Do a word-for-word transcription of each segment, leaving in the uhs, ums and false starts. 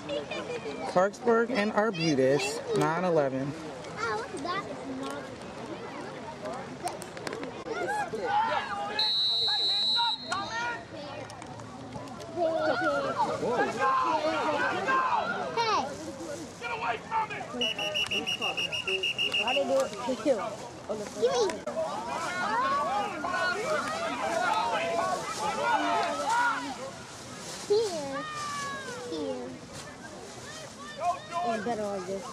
Clarksburg and Arbutus, nine eleven. Hey! Get away from it! How they do it? They kill. Give me! Here. Here. It's better like this.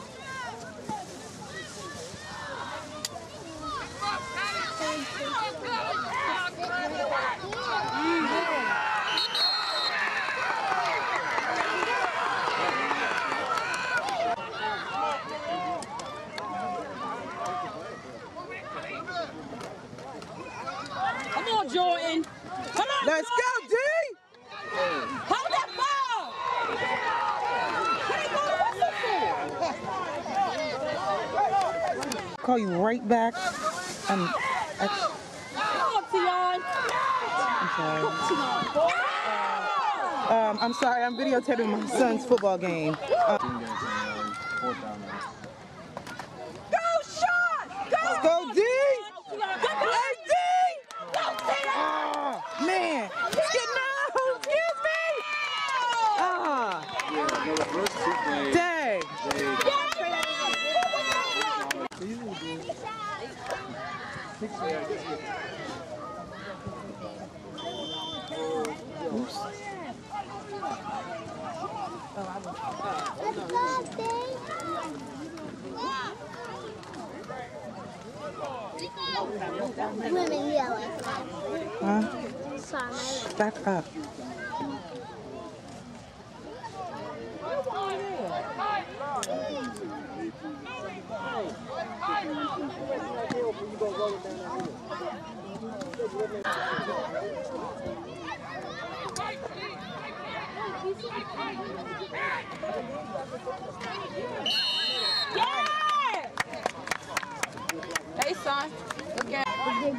Come on, Jordan. Come on, Let's Jordan. go, D! Hold that ball. Call you right back. I'm, Come on, Tion. I'm sorry. Um, I'm sorry. I'm videotaping my son's football game. Uh, Go, Sean. Go. Let's go, D! Go, Hey, D! Go, Tion. Oh, man. Get no! Excuse me! Ah. Dang. Oops. Women yellow. Huh? Sorry. Back up. Yeah! Hey, son. Look at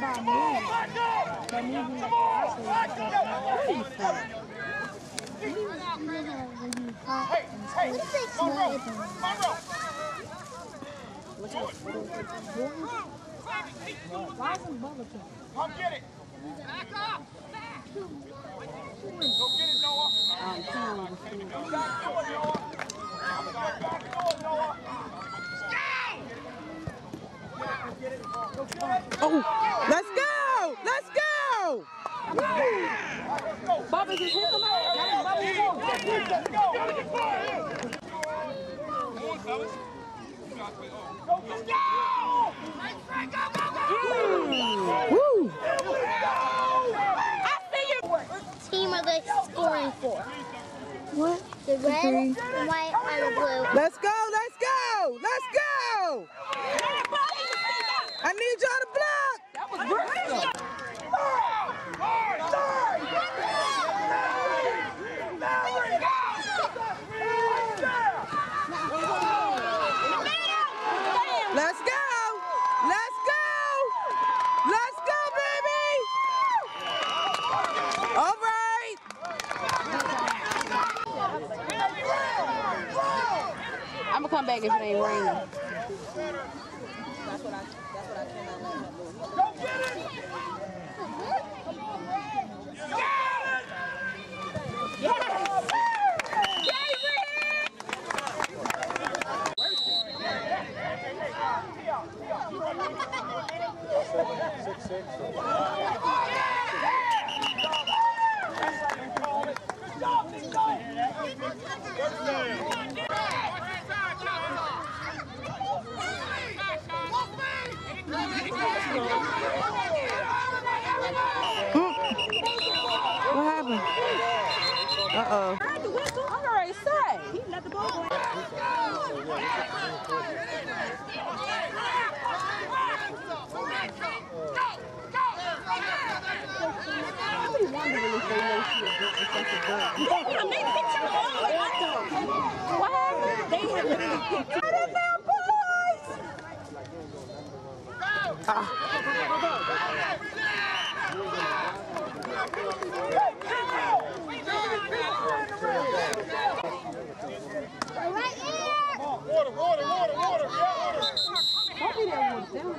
Hey, hey, Monroe, Monroe. Come get it. Back up. Go get it, Noah. Back door, Noah. Back door, Noah. Oh, let's go! Let's go! Bubba, just hit him out. Let's go. Let's go. Woo! I see you. What team are they scoring for? What? The red, the white, or the blue? Let's go! Let's go! Let's go! I need y'all to block! That was Bristol. Let's go! Let's go! Let's go, baby! All right! I'm gonna come back if it ain't raining. That's what I, that's what I cannot let her do. Go get it! Six, six. What happened? Uh-oh. I heard the whistle. I'm already say. He let the ball go. What happened? They have literally picked it in there, boys! water, water, water, water. Don't be there one down.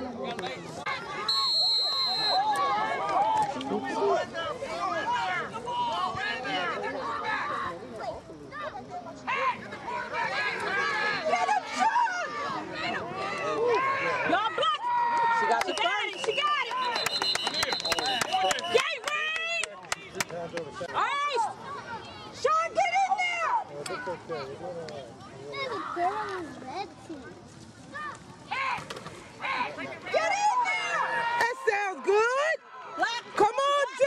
Y'all block. She got it. She got it. Yay, Ray! All right. Sean, get in there. Get in there. That sounds good. Come on, G.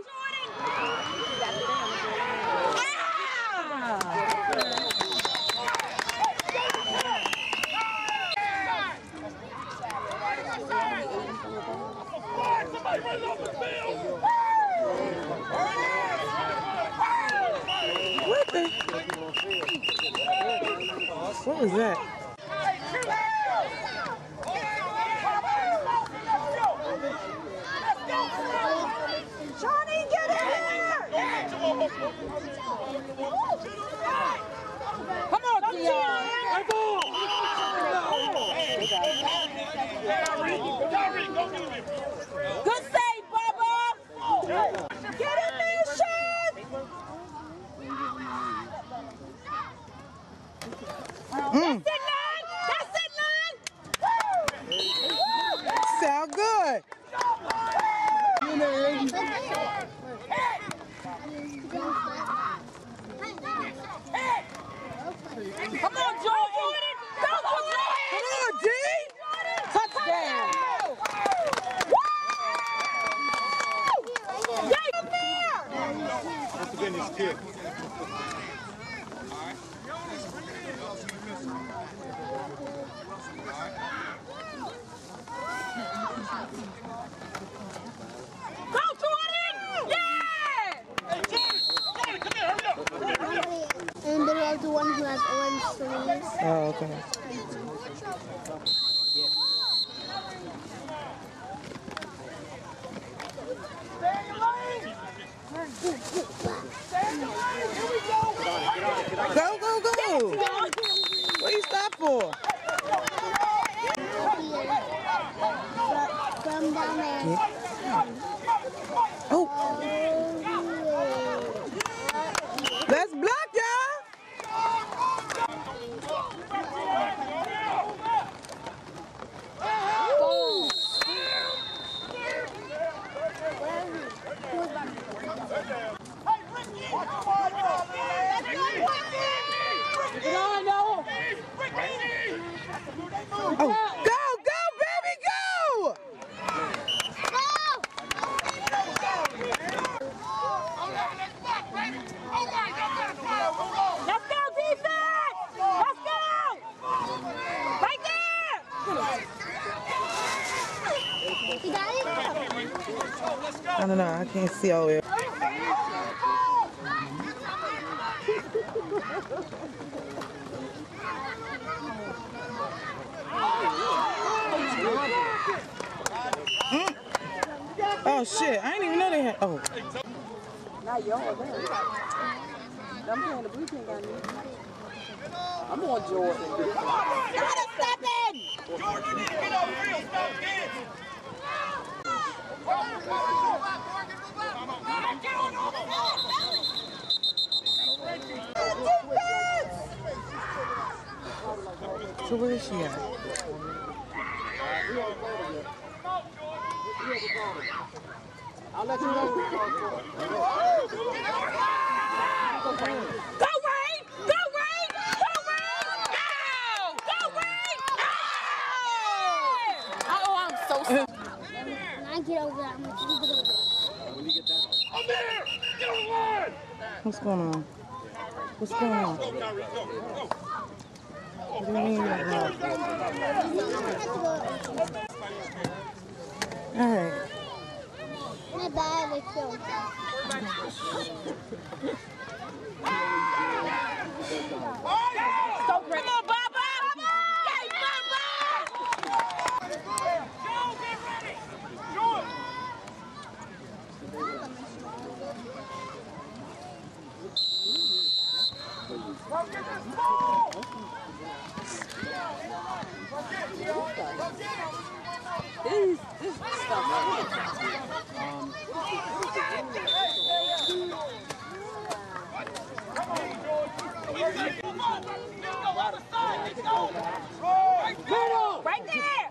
Somebody run off the field! What the? What was that? Johnny, get in here! Come on, Dion. Good save, Bubba. Get in there, Sean. Mm. That's it, nine. That's it, nine. Sound good. Come on, Jordan. Go, Jordan. Come on, G. Touchdown. Get in there. Once again, this kid. Go, Jordan. Yeah. Hey, Jordan! Jordan, come here, hurry up! Come here, hurry up! And they're like the one who has orange sleeves. Oh, okay. Stay in your lane! Stay in your lane! Here we go! Go, go, go. What you stop for? From down there. Oh. Let's block, y'all. Oh, go, go, baby, go! Let's go, defense! Let's go! Right there! You got it? I don't know. I can't see all the way. Mm. Oh shit! I didn't even know they had. Oh. Not yours, man. I'm playing the blue team got me. I'm on Jordan. Gotta step in! Jordan, you need to get on real, stop kids! So where is she at? I'll let you know. Go, Wayne! Go, Wayne! Go, Wayne! Ow! Go, Wayne! Ow! Oh, I'm so sorry. When I get over there, I'm going to leave it over there. Up there! Get on the line! What's going on? What's going on? Go, Kyrie, go, go. What do you mean? You're not? All right. Not bad, it's so. So bring on, Baba! Yay, Baba! Joe, get ready! Joe! Come get this ball! this this stuff. Um, Right there!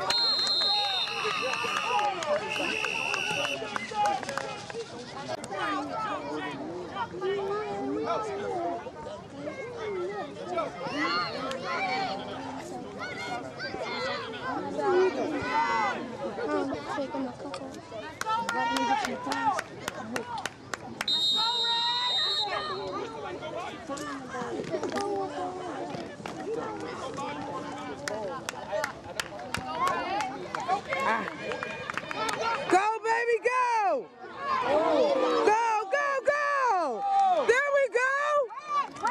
Go, baby, go! Go, go, go! There we go!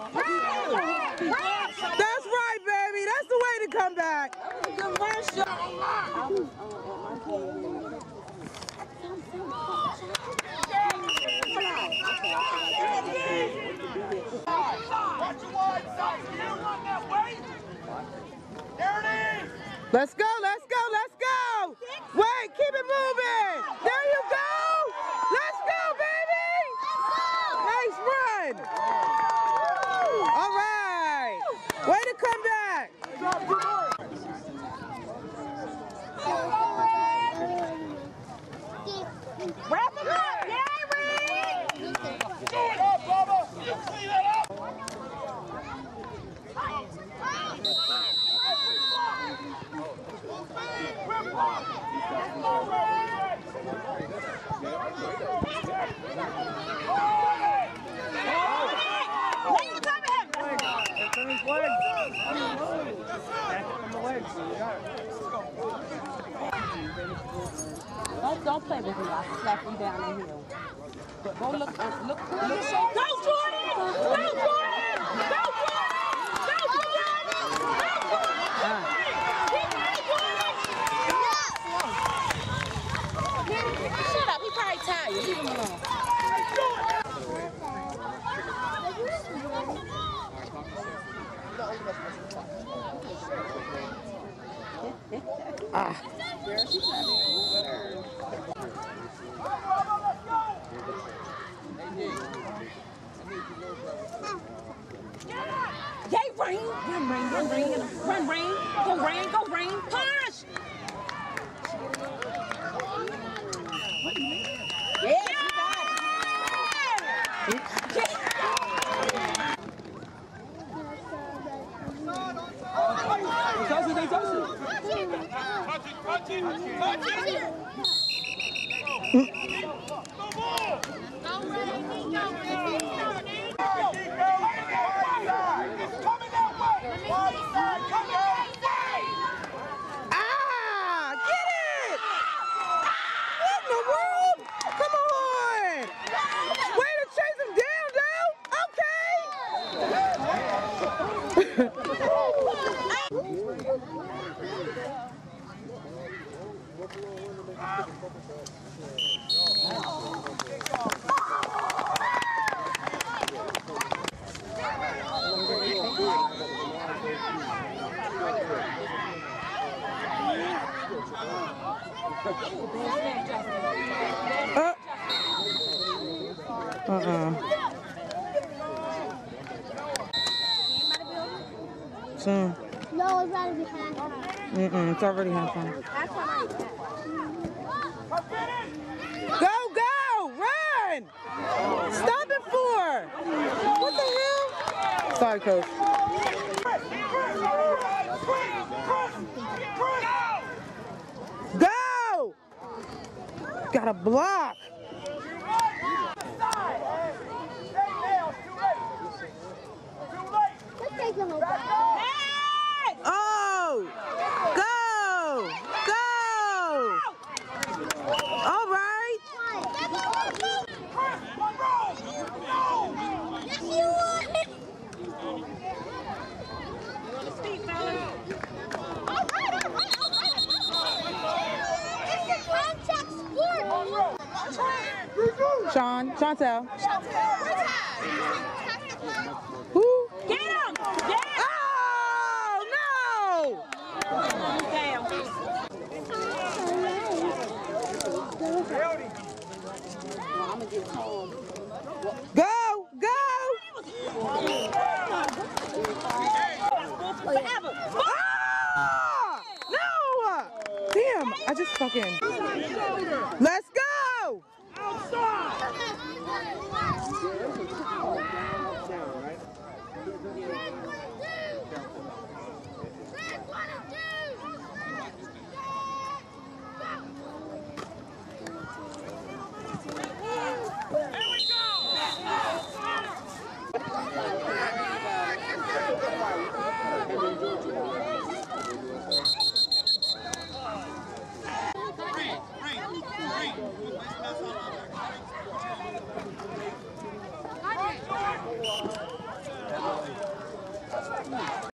That's right, baby. That's the way to come back. Let's go, let's go, let's go! Wait, keep it moving! There you go! Let's go, baby! Nice run! All right! Way to come back! Wrap him up! Gary! Get up, Bubba! You clean it up! Don't don't play with me. I'll slap you down in here. But go look uh, look look. Go, Jordan! Go, Jordan! Go, Jordan! Go, Jordan! Go, Jordan! Shut up, he probably tired. Leave him alone. Ah. Yay, Rain! Run, Rain, run, Rain, run, Rain, go, Rain, go, Rain, push! Yeah, you got it. Touch it, they touch it. Touch it, touch it, touch it! Ah! Get it! What in the world? Come on! Way to chase him down, though! Okay! Uh. Uh-uh. Soon. No, it's already behind. Mm-mm, it's already happening. Go, go! Run! Stop it for! What the hell? Sorry, Coach. Go! Got a block. Let's take him over. Oh! Go! Go! All right. Yes, you would. Speak, fellas. All right, all right, all right, all right. It's a contact sport. Sean, Chantel. Chantel. Who? Get him! Get him! Oh, no! Down. get home. Go, go! Ah! No! Damn, I just fucking. Let's go! Down, right?